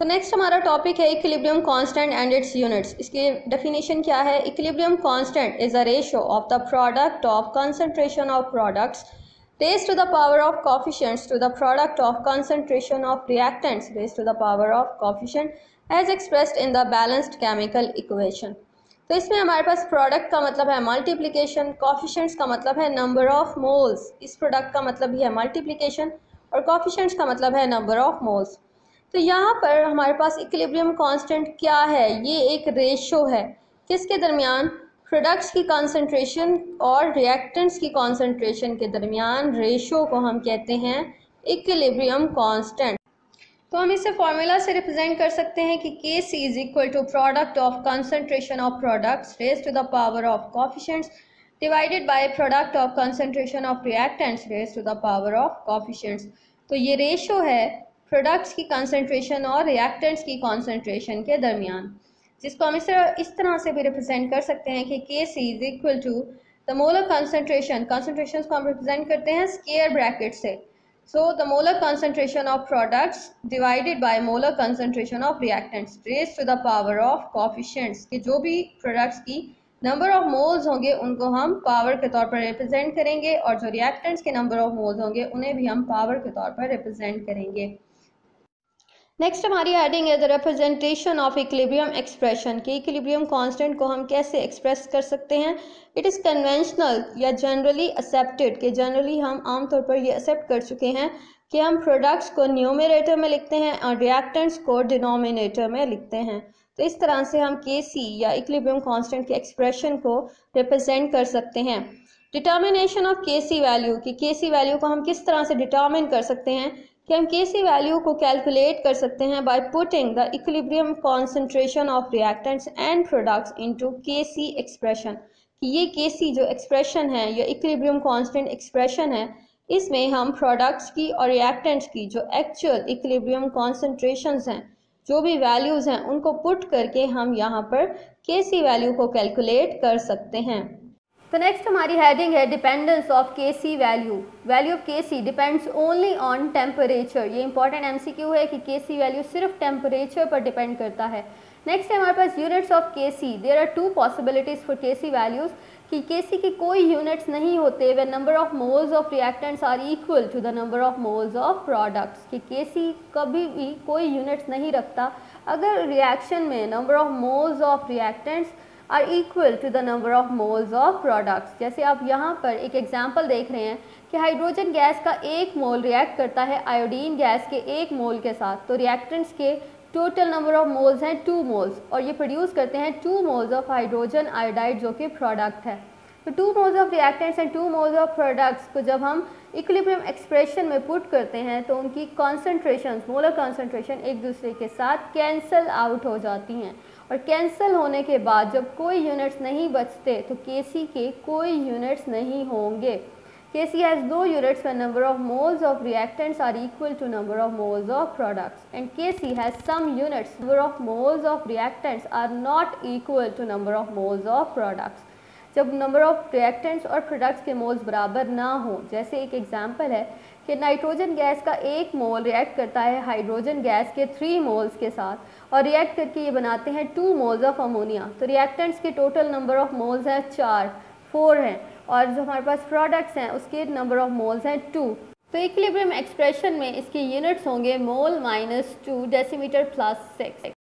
तो नेक्स्ट हमारा टॉपिक है equilibrium constant and its units. इसकी डेफिनेशन क्या है? Equilibrium constant is a ratio of the product of concentration of products raised to the power of coefficients to the product of concentration of reactants raised to the power of coefficient as expressed in the balanced chemical equation। तो इसमें हमारे पास product का मतलब है multiplication, coefficients का मतलब है number of moles. इस प्रोडक्ट का मतलब भी है मल्टीप्लिकेशन और कॉफिशेंट्स का मतलब है नंबर ऑफ मोल्स। तो यहाँ पर हमारे पास इक्विलिब्रियम कांस्टेंट क्या है? ये एक रेशो है किसके दरमियान? प्रोडक्ट्स की कॉन्सेंट्रेशन और रिएक्टेंट्स की कॉन्सेंट्रेशन के दरमियान रेशो को हम कहते हैं इक्विलिब्रियम कांस्टेंट। तो हम इसे फॉर्मूला से रिप्रेजेंट कर सकते हैं कि Kc is equal to product of concentration of products raised to the power of coefficients divided by product of concentration of reactants raised to the power of coefficients. तो ये रेशो है products की concentration और reactants की concentration के दरमियान, जिसको हम इस तरह से भी रिप्रेजेंट कर सकते हैं कि Kc is equal to the molar concentration. Concentration को हम रिप्रेजेंट करते हैं स्क्वायर ब्रैकेट से। So the molar concentration of products divided by molar concentration of reactants raised to the power of coefficients, कि जो भी प्रोडक्ट्स की नंबर ऑफ मोल्स होंगे उनको हम पावर के तौर पर रिप्रेजेंट करेंगे और जो रिएक्टेंट्स के नंबर ऑफ मोल्स होंगे उन्हें भी हम पावर के तौर पर रिप्रेजेंट करेंगे। नेक्स्ट हमारी हेडिंग है the representation of equilibrium expression, कि इक्विलिब्रियम कांस्टेंट को हम कैसे एक्सप्रेस कर सकते हैं। इट इज़ कन्वेंशनल या जनरली एक्सेप्टेड, कि जनरली हम आमतौर पर ये एक्सेप्ट कर चुके हैं कि हम प्रोडक्ट्स को न्यूमरेटर में लिखते हैं और रिएक्टेंट्स को डिनोमिनेटर में लिखते हैं। तो इस तरह से हम Kc या इक्विलिब्रियम कांस्टेंट के एक्सप्रेशन को रिप्रेजेंट कर सकते हैं। डिटर्मिनेशन ऑफ Kc वैल्यू, कि Kc वैल्यू को हम किस तरह से डिटर्मिन कर सकते हैं, कि हम Kc वैल्यू को कैलकुलेट कर सकते हैं by putting the equilibrium concentration of reactants and products into Kc expression. कि ये Kc जो एक्सप्रेशन है, ये इक्विलिब्रियम कांस्टेंट एक्सप्रेशन है, इसमें हम प्रोडक्ट्स की और रिएक्टेंट्स की जो एक्चुअल इक्विलिब्रियम कॉन्सेंट्रेशंस हैं, जो भी वैल्यूज़ हैं, उनको पुट करके हम यहाँ पर Kc वैल्यू को कैलकुलेट कर सकते हैं। तो नेक्स्ट हमारी हेडिंग है dependence of Kc value. Value of Kc depends only on temperature. ये इंपॉर्टेंट MCQ है कि Kc वैल्यू सिर्फ टेम्परेचर पर डिपेंड करता है। नेक्स्ट है हमारे पास units of Kc। There are two possibilities for Kc values, कि Kc के कोई यूनिट्स नहीं होते when number of moles of reactants are equal to the number of moles of products. कि Kc कभी भी कोई यूनिट्स नहीं रखता अगर रिएक्शन में number of moles of reactants are equal to the number of moles of products. जैसे आप यहाँ पर एक एग्जांपल देख रहे हैं कि हाइड्रोजन गैस का 1 मोल रिएक्ट करता है आयोडीन गैस के 1 मोल के साथ, तो रिएक्टेंट्स के टोटल नंबर ऑफ मोल्स हैं 2 मोल्स और ये प्रोड्यूस करते हैं 2 मोल्स ऑफ हाइड्रोजन आयोडाइड जो कि प्रोडक्ट है। तो 2 moles of reactants and 2 moles of products को जब हम इक्विलिब्रियम एक्सप्रेशन में पुट करते हैं तो उनकी कॉन्सेंट्रेशन, मोलर कॉन्सेंट्रेशन एक दूसरे के साथ कैंसल आउट हो जाती हैं, और कैंसिल होने के बाद जब कोई यूनिट्स नहीं बचते तो Kc के कोई यूनिट्स नहीं होंगे। Kc has no units when number of moles of reactants are equal to number of moles of products, and Kc has some units number of moles of reactants are not equal to number of moles of products। जब number of reactants और products के moles बराबर ना हो, जैसे एक example है कि नाइट्रोजन गैस का 1 मोल रिएक्ट करता है हाइड्रोजन गैस के 3 मोल्स के साथ और रिएक्ट करके ये बनाते हैं 2 मोल्स ऑफ अमोनिया। तो रिएक्टेंट्स के टोटल नंबर ऑफ मोल्स हैं 4 हैं और जो हमारे पास प्रोडक्ट्स हैं उसके नंबर ऑफ मोल्स हैं 2। तो इक्विलिब्रियम एक्सप्रेशन में इसके यूनिट्स होंगे मोल -2 डेसीमीटर +6।